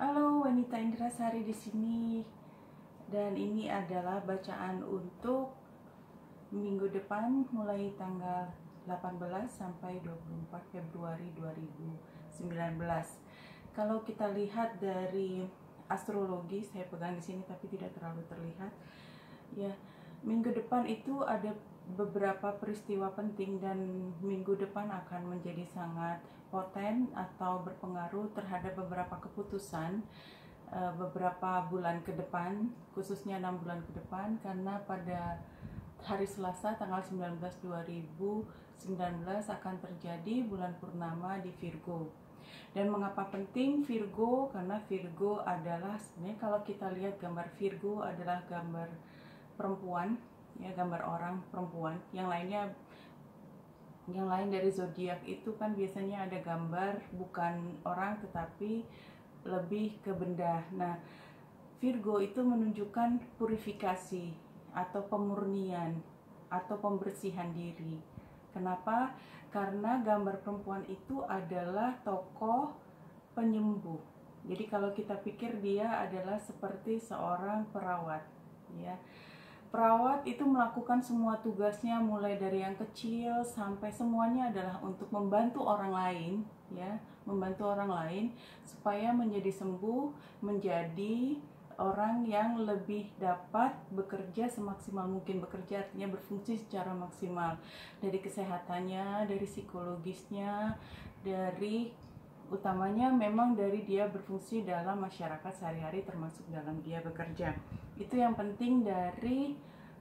Halo, Wanita Indrasari di sini. Dan ini adalah bacaan untuk minggu depan mulai tanggal 18 sampai 24 Februari 2019. Kalau kita lihat dari astrologi, saya pegang di sini tapi tidak terlalu terlihat. Ya, minggu depan itu ada beberapa peristiwa penting dan minggu depan akan menjadi sangat poten atau berpengaruh terhadap beberapa keputusan beberapa bulan ke depan, khususnya 6 bulan ke depan, karena pada hari Selasa tanggal 19 akan terjadi bulan purnama di Virgo. Dan mengapa penting Virgo? Karena Virgo adalah, sebenarnya kalau kita lihat gambar Virgo adalah gambar perempuan, ya, gambar orang perempuan. Yang lain dari zodiak itu kan biasanya ada gambar bukan orang tetapi lebih ke benda. Nah, Virgo itu menunjukkan purifikasi atau pemurnian atau pembersihan diri. Kenapa? Karena gambar perempuan itu adalah tokoh penyembuh. Jadi kalau kita pikir dia adalah seperti seorang perawat, ya. Perawat itu melakukan semua tugasnya mulai dari yang kecil sampai semuanya adalah untuk membantu orang lain, ya, membantu orang lain supaya menjadi sembuh, menjadi orang yang lebih dapat bekerja semaksimal mungkin. Bekerja artinya berfungsi secara maksimal, dari kesehatannya, dari psikologisnya, dari utamanya memang dari dia berfungsi dalam masyarakat sehari-hari, termasuk dalam dia bekerja. Itu yang penting dari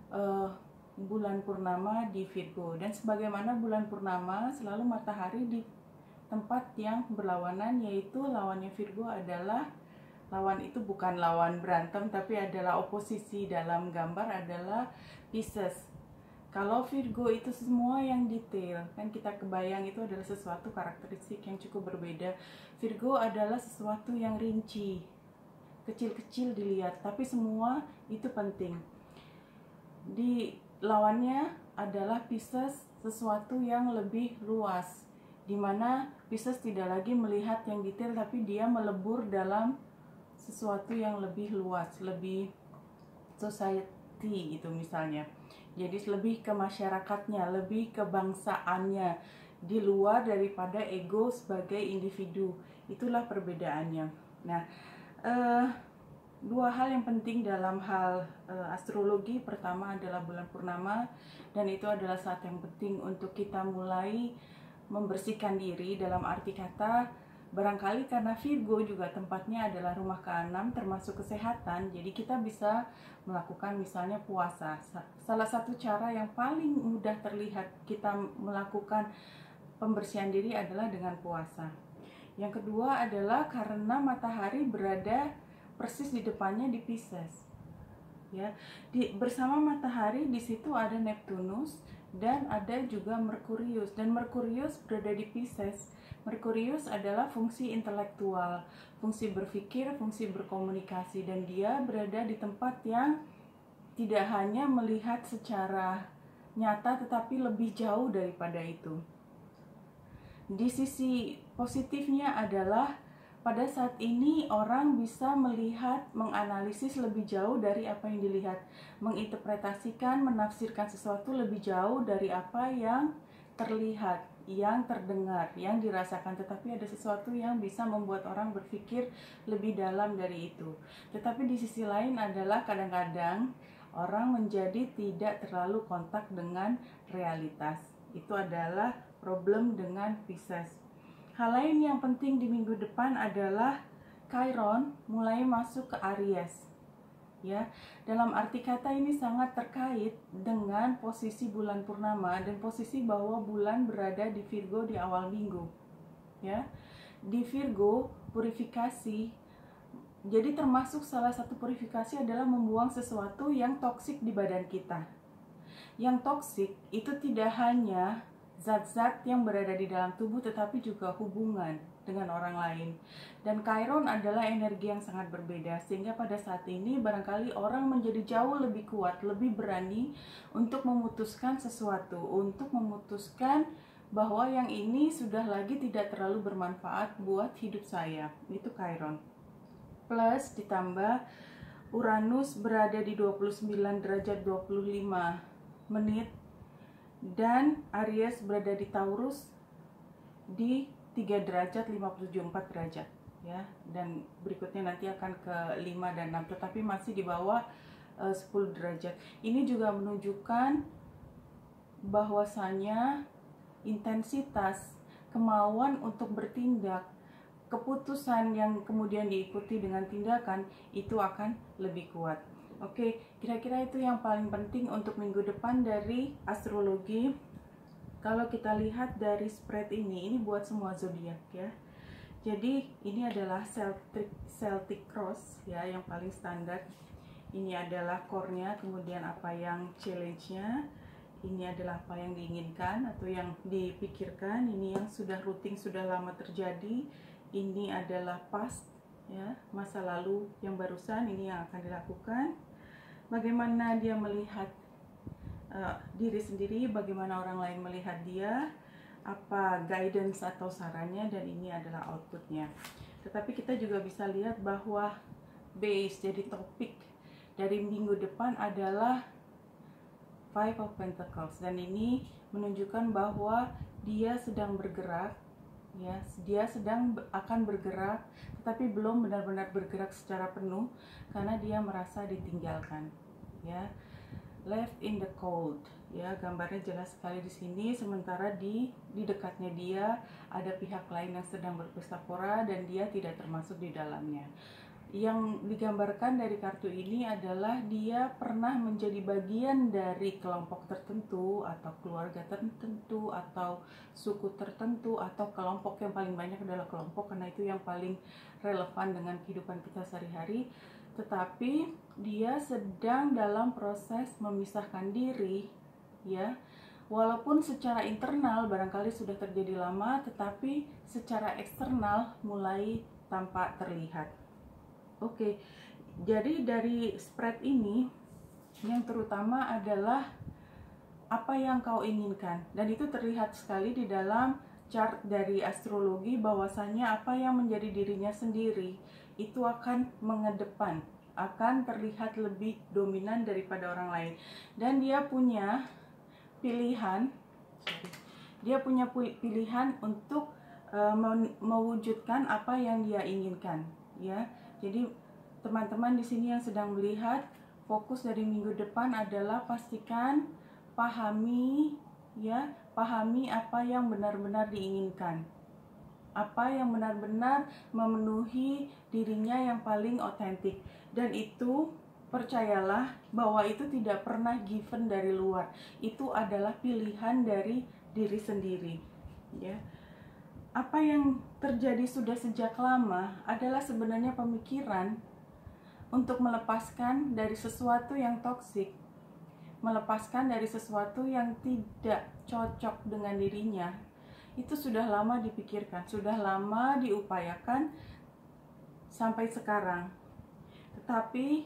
bulan purnama di Virgo. Dan sebagaimana bulan purnama selalu matahari di tempat yang berlawanan, yaitu lawannya Virgo adalah, lawan itu bukan lawan berantem tapi adalah oposisi dalam gambar, adalah Pisces. Kalau Virgo itu semua yang detail, kan kita kebayang itu adalah sesuatu karakteristik yang cukup berbeda. Virgo adalah sesuatu yang rinci, kecil-kecil dilihat, tapi semua itu penting. Di lawannya adalah Pisces, sesuatu yang lebih luas, dimana Pisces tidak lagi melihat yang detail tapi dia melebur dalam sesuatu yang lebih luas, lebih society gitu misalnya. Jadi lebih ke masyarakatnya, lebih ke bangsaannya, di luar daripada ego sebagai individu. Itulah perbedaannya. Nah, dua hal yang penting dalam hal astrologi. Pertama adalah bulan purnama, dan itu adalah saat yang penting untuk kita mulai membersihkan diri. Dalam arti kata, barangkali karena Virgo juga tempatnya adalah rumah ke-6 termasuk kesehatan, jadi kita bisa melakukan misalnya puasa. Salah satu cara yang paling mudah terlihat kita melakukan pembersihan diri adalah dengan puasa. Yang kedua adalah karena matahari berada persis di depannya di Pisces, ya. Bersama matahari di situ ada Neptunus dan ada juga Merkurius, dan Merkurius berada di Pisces. Merkurius adalah fungsi intelektual, fungsi berpikir, fungsi berkomunikasi, dan dia berada di tempat yang tidak hanya melihat secara nyata tetapi lebih jauh daripada itu. Di sisi positifnya adalah pada saat ini orang bisa melihat, menganalisis lebih jauh dari apa yang dilihat, menginterpretasikan, menafsirkan sesuatu lebih jauh dari apa yang terlihat, yang terdengar, yang dirasakan. Tetapi ada sesuatu yang bisa membuat orang berpikir lebih dalam dari itu. Tetapi di sisi lain adalah kadang-kadang orang menjadi tidak terlalu kontak dengan realitas. Itu adalah problem dengan Pisces. Hal lain yang penting di minggu depan adalah Chiron mulai masuk ke Aries. Ya, dalam arti kata ini sangat terkait dengan posisi bulan purnama dan posisi bahwa bulan berada di Virgo di awal minggu. Ya. Di Virgo, purifikasi. Jadi termasuk salah satu purifikasi adalah membuang sesuatu yang toksik di badan kita. Yang toksik itu tidak hanya zat-zat yang berada di dalam tubuh tetapi juga hubungan dengan orang lain. Dan Chiron adalah energi yang sangat berbeda, sehingga pada saat ini barangkali orang menjadi jauh lebih kuat, lebih berani untuk memutuskan sesuatu, untuk memutuskan bahwa yang ini sudah lagi tidak terlalu bermanfaat buat hidup saya. Itu Chiron. plus ditambah Uranus berada di 29 derajat 25 menit dan Aries berada di Taurus di 3 derajat 57,4 derajat ya, dan berikutnya nanti akan ke 5 dan 6, tetapi masih di bawah 10 derajat. Ini juga menunjukkan bahwasanya intensitas kemauan untuk bertindak, keputusan yang kemudian diikuti dengan tindakan itu akan lebih kuat. Oke, kira-kira itu yang paling penting untuk minggu depan dari astrologi. Kalau kita lihat dari spread ini buat semua zodiak ya. Jadi ini adalah Celtic Cross ya, yang paling standar. Ini adalah core-nya, kemudian apa yang challenge-nya, ini adalah apa yang diinginkan atau yang dipikirkan, ini yang sudah rutin, sudah lama terjadi, ini adalah past ya, masa lalu yang barusan, ini yang akan dilakukan. Bagaimana dia melihat diri sendiri, bagaimana orang lain melihat dia, apa guidance atau sarannya, dan ini adalah outputnya. Tetapi kita juga bisa lihat bahwa base, jadi topik dari minggu depan adalah Five of Pentacles, dan ini menunjukkan bahwa dia sedang bergerak ya, dia sedang akan bergerak tetapi belum benar-benar bergerak secara penuh karena dia merasa ditinggalkan ya. Left in the cold ya, gambarnya jelas sekali di sini, sementara di dekatnya dia ada pihak lain yang sedang berpesta pora dan dia tidak termasuk di dalamnya. Yang digambarkan dari kartu ini adalah dia pernah menjadi bagian dari kelompok tertentu atau keluarga tertentu atau suku tertentu atau kelompok, yang paling banyak adalah kelompok karena itu yang paling relevan dengan kehidupan kita sehari-hari. Tetapi dia sedang dalam proses memisahkan diri ya, walaupun secara internal barangkali sudah terjadi lama, tetapi secara eksternal mulai tampak terlihat. Oke, jadi dari spread ini yang terutama adalah apa yang kau inginkan, dan itu terlihat sekali di dalam chart dari astrologi bahwasanya apa yang menjadi dirinya sendiri itu akan mengedepan, akan terlihat lebih dominan daripada orang lain, dan dia punya pilihan untuk mewujudkan apa yang dia inginkan ya. Jadi teman-teman di sini yang sedang melihat, fokus dari minggu depan adalah pastikan pahami apa yang benar-benar diinginkan, apa yang benar-benar memenuhi dirinya yang paling otentik, dan itu percayalah bahwa itu tidak pernah given dari luar, itu adalah pilihan dari diri sendiri ya. Apa yang terjadi sudah sejak lama adalah sebenarnya pemikiran untuk melepaskan dari sesuatu yang toksik, melepaskan dari sesuatu yang tidak cocok dengan dirinya. Itu sudah lama dipikirkan, sudah lama diupayakan sampai sekarang. Tetapi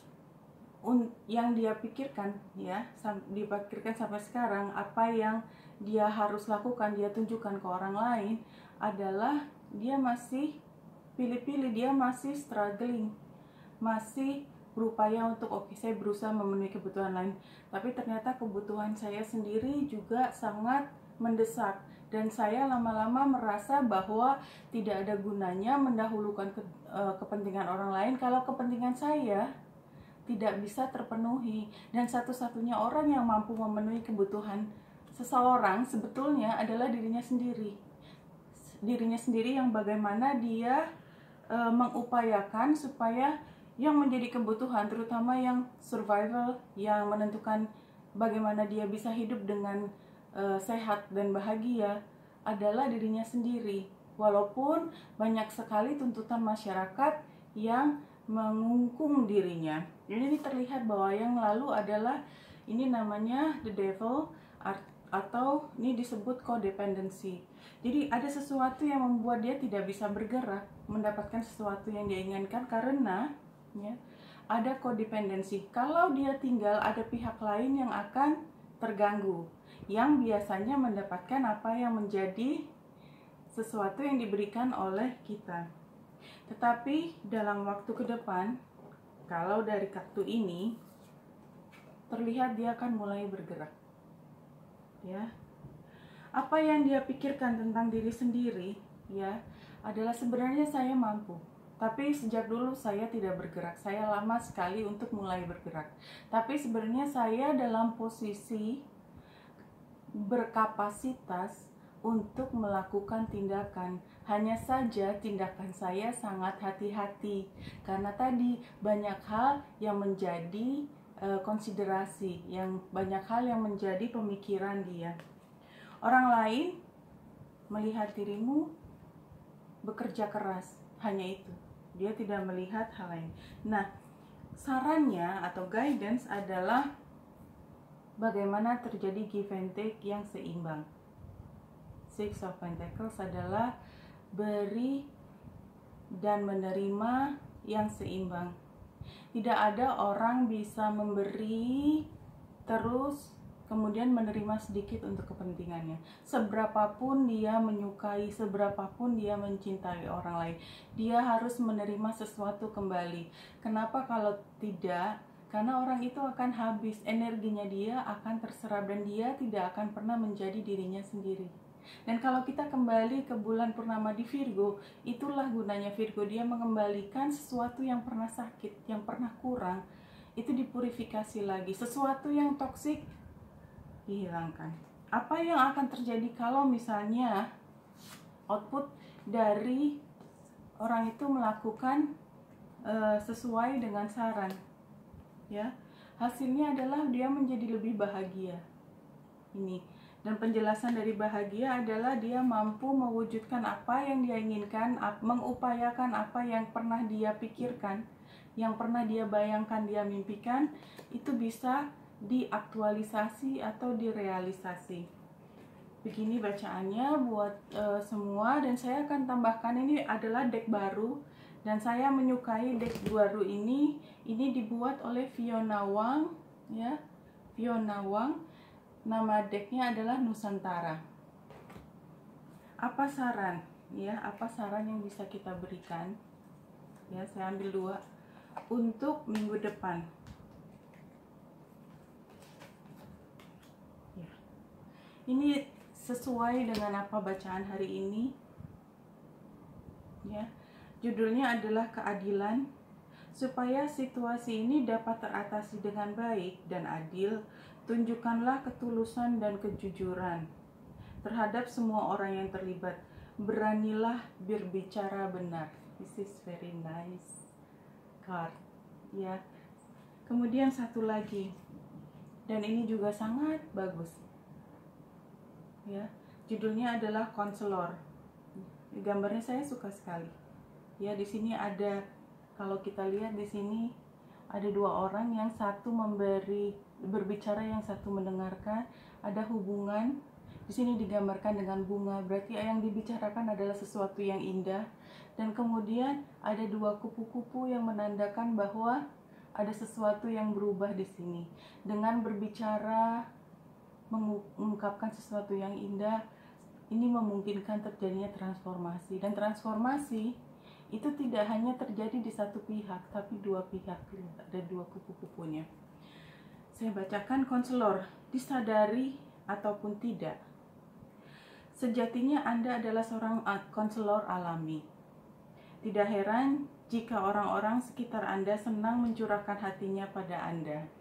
yang dia pikirkan ya, dipikirkan sampai sekarang, apa yang dia harus lakukan, dia tunjukkan ke orang lain adalah dia masih pilih-pilih, dia masih struggling, masih berupaya untuk oke, saya berusaha memenuhi kebutuhan lain, tapi ternyata kebutuhan saya sendiri juga sangat mendesak, dan saya lama-lama merasa bahwa tidak ada gunanya mendahulukan kepentingan orang lain kalau kepentingan saya tidak bisa terpenuhi. Dan satu-satunya orang yang mampu memenuhi kebutuhan seseorang sebetulnya adalah dirinya sendiri. Dirinya sendiri yang bagaimana dia mengupayakan supaya yang menjadi kebutuhan, terutama yang survival, yang menentukan bagaimana dia bisa hidup dengan sehat dan bahagia, adalah dirinya sendiri. Walaupun banyak sekali tuntutan masyarakat yang mengungkung dirinya. Jadi ini terlihat bahwa yang lalu adalah, ini namanya the devil, atau ini disebut codependency. Jadi ada sesuatu yang membuat dia tidak bisa bergerak mendapatkan sesuatu yang dia inginkan karena ya, ada codependency. Kalau dia tinggal, ada pihak lain yang akan terganggu, yang biasanya mendapatkan apa yang menjadi sesuatu yang diberikan oleh kita. Tetapi dalam waktu ke depan, kalau dari kartu ini terlihat dia akan mulai bergerak. Ya. Apa yang dia pikirkan tentang diri sendiri, ya, adalah sebenarnya saya mampu. Tapi sejak dulu saya tidak bergerak. Saya lama sekali untuk mulai bergerak. Tapi sebenarnya saya dalam posisi berkapasitas untuk melakukan tindakan. Hanya saja tindakan saya sangat hati-hati karena tadi banyak hal yang menjadi konsiderasi, yang banyak hal yang menjadi pemikiran dia. Orang lain melihat dirimu bekerja keras, hanya itu. Dia tidak melihat hal lain. Nah, sarannya atau guidance adalah bagaimana terjadi give and take yang seimbang. Six of Pentacles adalah beri dan menerima yang seimbang. Tidak ada orang bisa memberi terus kemudian menerima sedikit untuk kepentingannya. Seberapapun dia menyukai, seberapapun dia mencintai orang lain, dia harus menerima sesuatu kembali. Kenapa kalau tidak? Karena orang itu akan habis, energinya dia akan terserap dan dia tidak akan pernah menjadi dirinya sendiri. Dan kalau kita kembali ke bulan purnama di Virgo, itulah gunanya Virgo. Dia mengembalikan sesuatu yang pernah sakit, yang pernah kurang, itu dipurifikasi lagi. Sesuatu yang toksik dihilangkan. Apa yang akan terjadi kalau misalnya output dari orang itu melakukan sesuai dengan saran, ya, hasilnya adalah dia menjadi lebih bahagia. Ini. Dan penjelasan dari bahagia adalah dia mampu mewujudkan apa yang dia inginkan, mengupayakan apa yang pernah dia pikirkan, yang pernah dia bayangkan, dia mimpikan, itu bisa diaktualisasi atau direalisasi. Begini bacaannya buat semua, dan saya akan tambahkan ini adalah deck baru dan saya menyukai deck baru ini. Ini dibuat oleh Fiona Wang, ya, Fiona Wang. Nama decknya adalah Nusantara. Apa saran? Ya, apa saran yang bisa kita berikan? Ya, saya ambil 2 untuk minggu depan. Ya. Ini sesuai dengan apa bacaan hari ini. Ya. Judulnya adalah keadilan. Supaya situasi ini dapat teratasi dengan baik dan adil, tunjukkanlah ketulusan dan kejujuran terhadap semua orang yang terlibat. Beranilah berbicara benar. This is very nice card, ya. Kemudian satu lagi, dan ini juga sangat bagus, ya. Judulnya adalah konselor. Gambarnya saya suka sekali. Ya, di sini ada, kalau kita lihat di sini ada 2 orang, yang satu berbicara, yang satu mendengarkan. Ada hubungan. Di sini digambarkan dengan bunga, berarti yang dibicarakan adalah sesuatu yang indah. Dan kemudian ada 2 kupu-kupu yang menandakan bahwa ada sesuatu yang berubah di sini. Dengan berbicara, mengungkapkan sesuatu yang indah, ini memungkinkan terjadinya transformasi. Dan transformasi itu tidak hanya terjadi di satu pihak, tapi 2 pihak. Ada 2 kupu-kupunya. Saya bacakan konselor. Disadari ataupun tidak, sejatinya Anda adalah seorang konselor alami. Tidak heran jika orang-orang sekitar Anda senang mencurahkan hatinya pada Anda.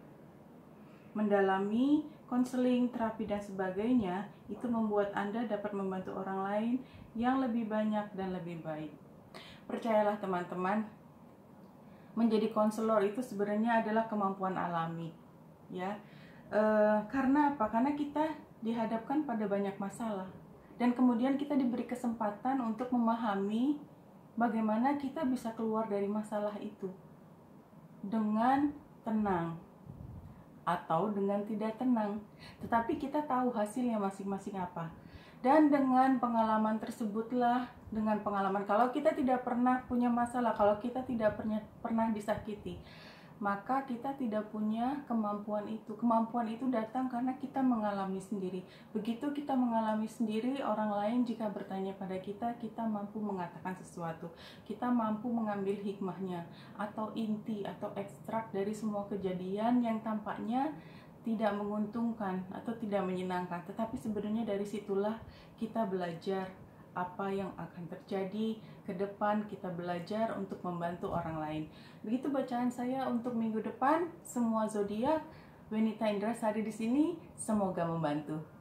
Mendalami konseling, terapi, dan sebagainya, itu membuat Anda dapat membantu orang lain yang lebih banyak dan lebih baik. Percayalah teman-teman, menjadi konselor itu sebenarnya adalah kemampuan alami, ya. Karena apa? Karena kita dihadapkan pada banyak masalah, dan kemudian kita diberi kesempatan untuk memahami bagaimana kita bisa keluar dari masalah itu dengan tenang atau dengan tidak tenang. Tetapi kita tahu hasilnya masing-masing apa. Dan dengan pengalaman tersebutlah, kalau kita tidak pernah punya masalah, kalau kita tidak pernah disakiti, maka kita tidak punya kemampuan itu. Kemampuan itu datang karena kita mengalami sendiri. Begitu kita mengalami sendiri, orang lain jika bertanya pada kita, kita mampu mengatakan sesuatu. Kita mampu mengambil hikmahnya atau inti atau ekstrak dari semua kejadian yang tampaknya tidak menguntungkan atau tidak menyenangkan, tetapi sebenarnya dari situlah kita belajar apa yang akan terjadi ke depan. Kita belajar untuk membantu orang lain. Begitu bacaan saya untuk minggu depan. Semua zodiak, Wenita Indrasari di sini, semoga membantu.